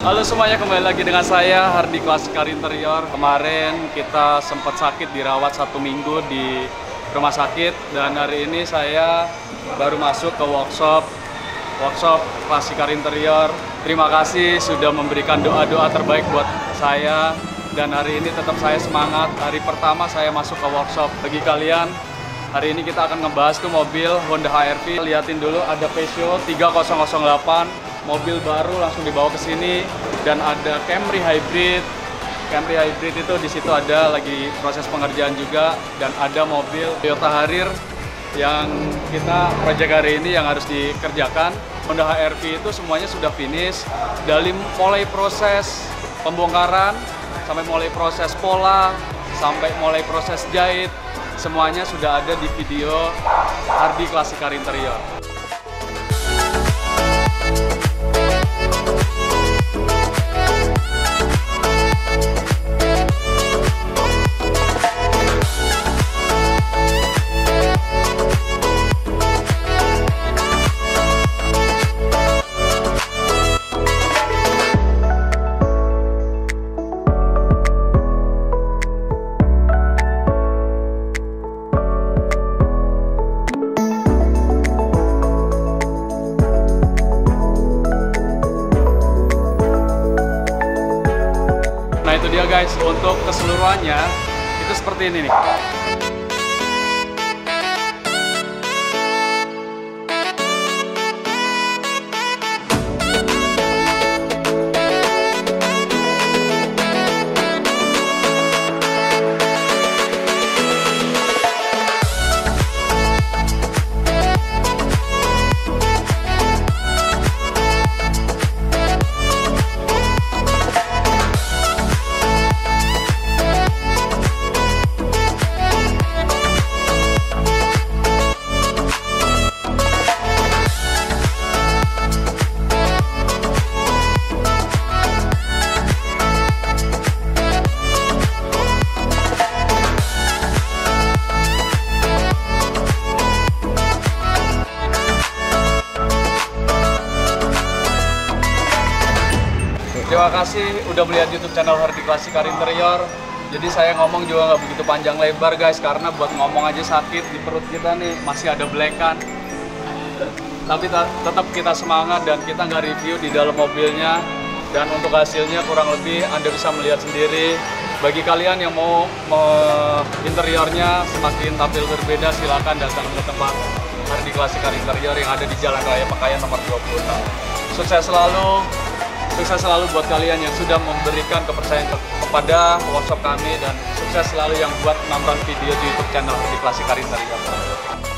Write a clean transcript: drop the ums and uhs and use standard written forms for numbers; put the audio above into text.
Halo semuanya, kembali lagi dengan saya Hardi Klasik Car Interior. Kemarin kita sempat sakit, dirawat 1 minggu di rumah sakit, dan hari ini saya baru masuk ke workshop Klasik Car Interior. Terima kasih sudah memberikan doa-doa terbaik buat saya, dan hari ini tetap saya semangat. Hari pertama saya masuk ke workshop. Bagi kalian, hari ini kita akan ngebahas tuh mobil Honda HR-V. Liatin dulu, ada Peugeot 3008. Mobil baru langsung dibawa ke sini, dan ada Camry Hybrid. Camry Hybrid itu di situ ada lagi proses pengerjaan juga, dan ada mobil Toyota Harrier yang kita project hari ini yang harus dikerjakan. Honda HR-V itu semuanya sudah finish, dari mulai proses pembongkaran sampai mulai proses pola sampai mulai proses jahit, semuanya sudah ada di video Hardi Klasik Car Interior. Nah itu dia guys, untuk keseluruhannya itu seperti ini nih. Terima kasih udah melihat YouTube channel Hardi Klasik Car Interior. Jadi saya ngomong juga nggak begitu panjang lebar guys, karena buat ngomong aja sakit di perut kita nih, masih ada belekan. Tapi tetap kita semangat, dan kita nggak review di dalam mobilnya. Dan untuk hasilnya kurang lebih Anda bisa melihat sendiri. Bagi kalian yang mau interiornya semakin tampil berbeda, silakan datang ke tempat Hardi Klasik Car Interior yang ada di Jalan Raya Pekayan nomor 26. Sukses selalu buat kalian yang sudah memberikan kepercayaan kepada workshop kami, dan sukses selalu yang buat nonton video di YouTube channel Hardi Klasik Car Interior.